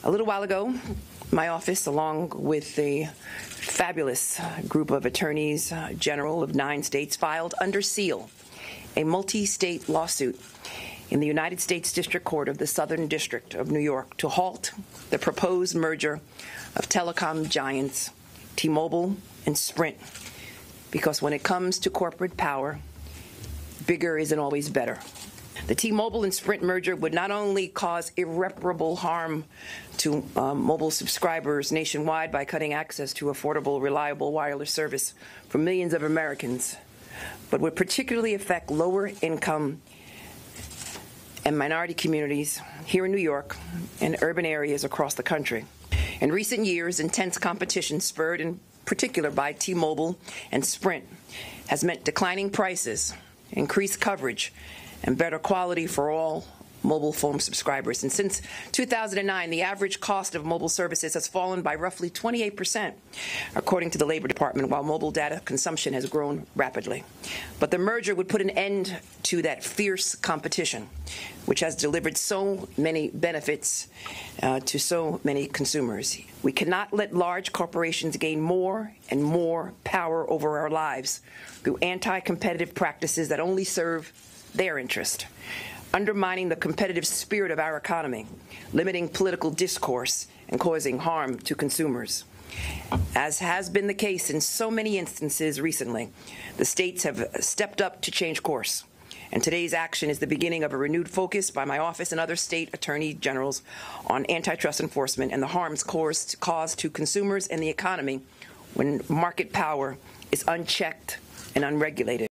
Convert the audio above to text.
A little while ago, my office, along with a fabulous group of attorneys general of 9 states, filed under seal a multi-state lawsuit in the United States District Court of the Southern District of New York to halt the proposed merger of telecom giants T-Mobile and Sprint, because when it comes to corporate power, bigger isn't always better. The T-Mobile and Sprint merger would not only cause irreparable harm to mobile subscribers nationwide by cutting access to affordable, reliable wireless service for millions of Americans, but would particularly affect lower-income and minority communities here in New York and urban areas across the country. In recent years, intense competition spurred in particular by T-Mobile and Sprint has meant declining prices, increased coverage, and better quality for all mobile phone subscribers. And since 2009, the average cost of mobile services has fallen by roughly 28%, according to the Labor Department, while mobile data consumption has grown rapidly. But the merger would put an end to that fierce competition, which has delivered so many benefits to so many consumers. We cannot let large corporations gain more and more power over our lives through anti-competitive practices that only serve their interest, undermining the competitive spirit of our economy, limiting political discourse, and causing harm to consumers. As has been the case in so many instances recently, the states have stepped up to change course. And today's action is the beginning of a renewed focus by my office and other state attorney generals on antitrust enforcement and the harms caused to consumers and the economy when market power is unchecked and unregulated.